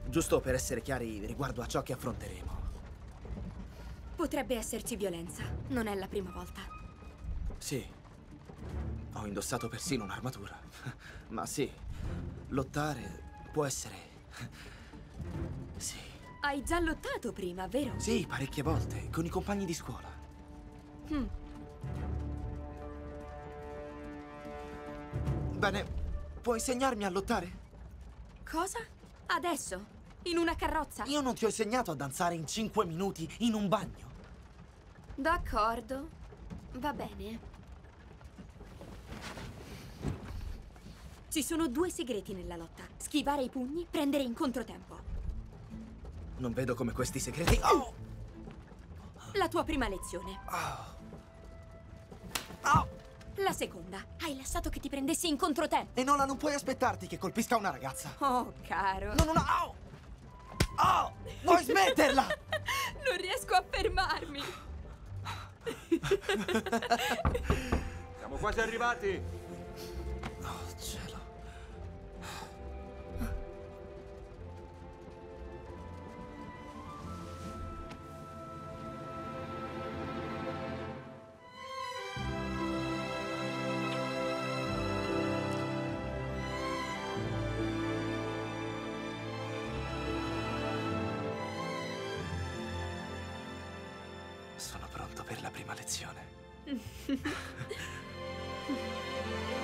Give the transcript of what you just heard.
Giusto per essere chiari riguardo a ciò che affronteremo. Potrebbe esserci violenza. Non è la prima volta. Sì. Ho indossato persino un'armatura. Ma sì, lottare può essere... Sì. Hai già lottato prima, vero? Sì, parecchie volte, con i compagni di scuola. Bene, puoi insegnarmi a lottare? Cosa? Adesso? In una carrozza? Io non ti ho insegnato a danzare in 5 minuti in un bagno. D'accordo. Va bene. Ci sono 2 segreti nella lotta. Schivare i pugni, prendere in controtempo. Non vedo come questi segreti... Oh! La tua prima lezione. Oh! La seconda. Hai lasciato che ti prendessi in controtempo. Enola, non puoi aspettarti che colpisca una ragazza. Oh, caro. Non una... Oh! Oh! Vuoi smetterla? Non riesco a fermarmi. Siamo quasi arrivati. Oh, cielo. Sono pronto per la prima lezione.